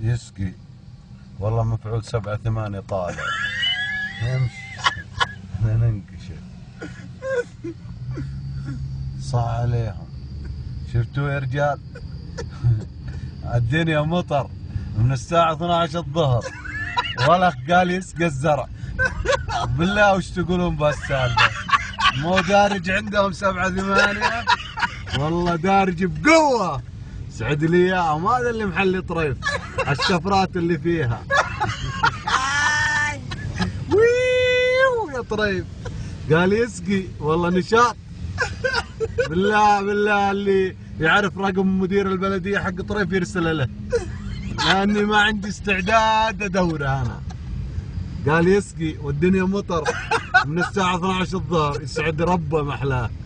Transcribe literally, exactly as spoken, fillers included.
يسقي والله مفعول سبعة ثمانية طالع يمشي احنا ننكشف صح عليهم. شفتوا يا رجال الدنيا مطر من الساعة اثنعش الظهر والأخ قال يسقى الزرع. بالله وش تقولون بهالسالفة؟ مو دارج عندهم سبعة ثمانية والله دارج بقوة. سعد لي اياهم هذا اللي محلي طريف الشفرات اللي فيها. ويو يا طريف قال يسقي والله نشاط. بالله بالله اللي يعرف رقم مدير البلدية حق طريف يرسل له لاني ما عندي استعداد ادوره انا. قال يسقي والدنيا مطر من الساعة اثنعش الظهر. يسعد ربه محلاه.